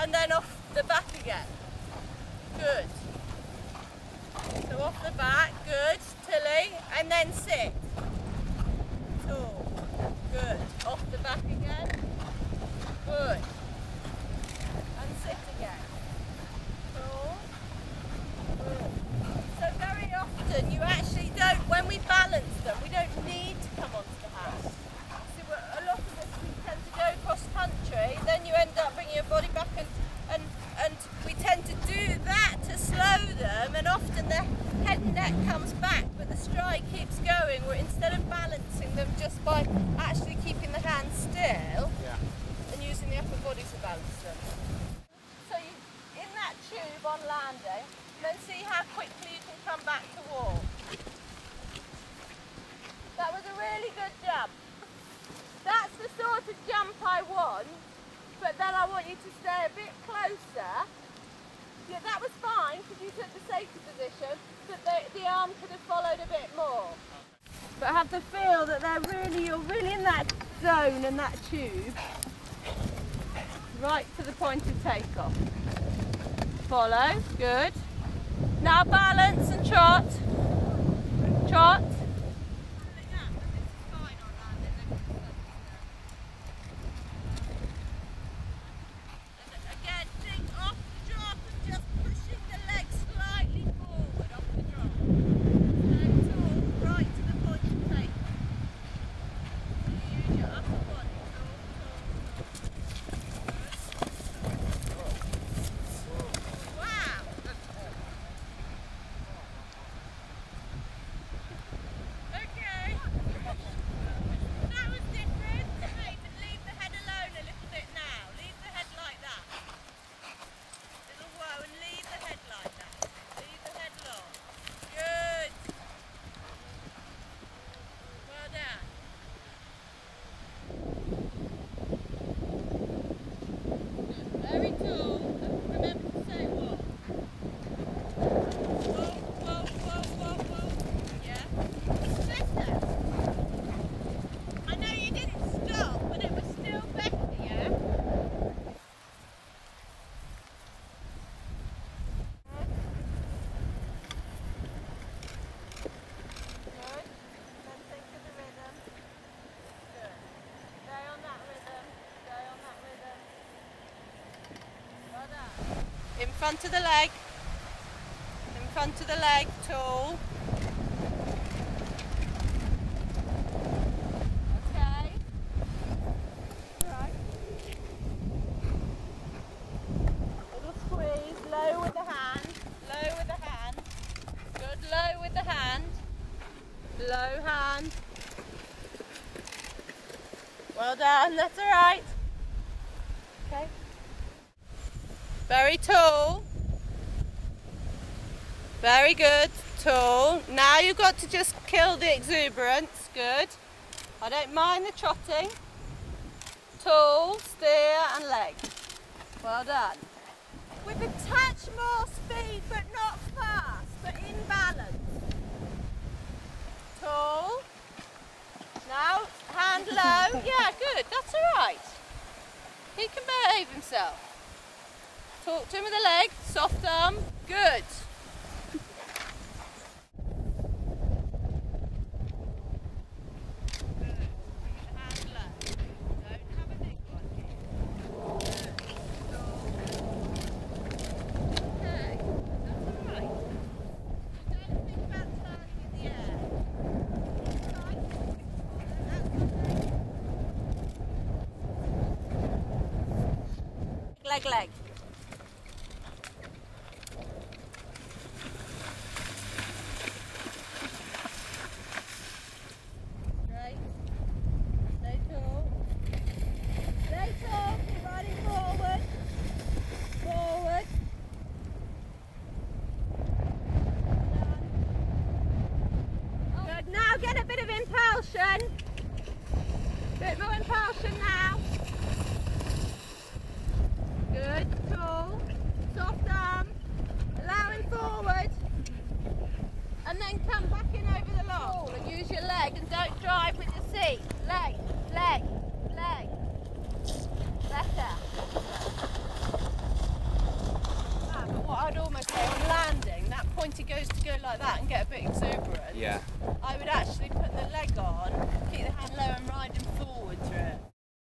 and then off the back again. Good. So off the back, good, Tilly, and then sit. Tall, good. Off the back again, good. And sit again. Tall, good. So very often you actually don't, when we balance them, we don't need to come onto the hand. So a lot of us, we tend to go cross country, then you end up bringing your body back and we tend to do that to slow them, and often the head and neck comes back but the stride keeps going, where instead of balancing them just by actually keeping the hands still and using the upper body to balance them. So you, in that tube on landing, then see how quickly you can come back to walk. That was a really good jump. That's the sort of jump I want, but then I want you to stay a bit closer. Yeah, that was fine because you took the safety position, but the arm could have followed a bit more. But have the feel that you're really in that zone and that tube, right to the point of takeoff. Follow, good. Now balance and trot. Trot. In front of the leg, in front of the leg, tall. Okay. Right. Little squeeze, low with the hand, low with the hand. Good, low with the hand. Low hand. Well done, that's all right. Okay. Very tall. Very good, tall. Now you've got to just kill the exuberance. Good. I don't mind the trotting. Tall, steer and leg. Well done. With a touch more speed, but not fast, but in balance. Tall. Now, hand low. Yeah, good, that's all right. He can behave himself. Talk to him with the leg, soft arm, good. Hand low. Don't have a big one here. Okay, that's all right. Don't think about starting in the air. Leg, leg. Get a bit of impulsion. Bit more impulsion now. Good, tall, soft arm, allowing forward, and then come back in over the long and use your leg and don't drive with your seat. Leg, leg, leg. Better. point it goes to go like that and get a bit exuberant, Yeah. I would actually put the leg on, keep the hand low and ride him forward through it.